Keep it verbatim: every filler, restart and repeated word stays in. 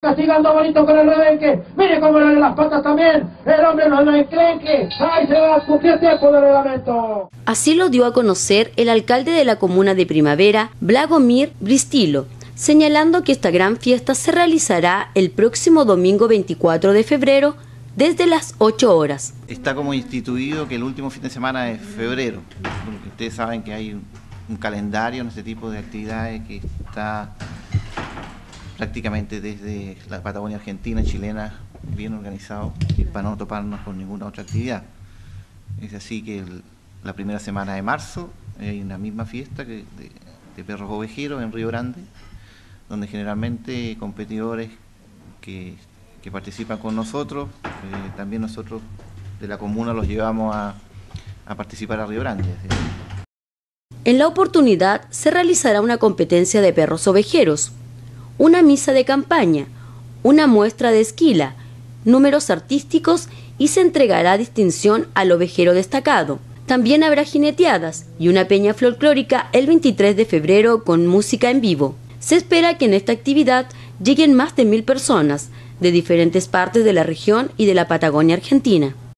castigando bonito con el rebenque. Mire cómo le dan las patas también. El hombre no es enclenque. Ahí se va a cumplir tiempo de reglamento. Así lo dio a conocer el alcalde de la comuna de Primavera, Blagomir Bristilo, señalando que esta gran fiesta se realizará el próximo domingo veinticuatro de febrero desde las ocho horas. Está como instituido que el último fin de semana de febrero, porque ustedes saben que hay un, un calendario en este tipo de actividades que está prácticamente desde la Patagonia argentina y chilena bien organizado para no toparnos con ninguna otra actividad. Es así que el, la primera semana de marzo hay una misma fiesta que de, de perros ovejeros en Río Grande, donde generalmente competidores que, que participan con nosotros, eh, también nosotros de la comuna los llevamos a, a participar a Río Grande. ¿Sí? En la oportunidad se realizará una competencia de perros ovejeros, una misa de campaña, una muestra de esquila, números artísticos y se entregará distinción al ovejero destacado. También habrá jineteadas y una peña folclórica el veintitrés de febrero con música en vivo. Se espera que en esta actividad lleguen más de mil personas de diferentes partes de la región y de la Patagonia Argentina.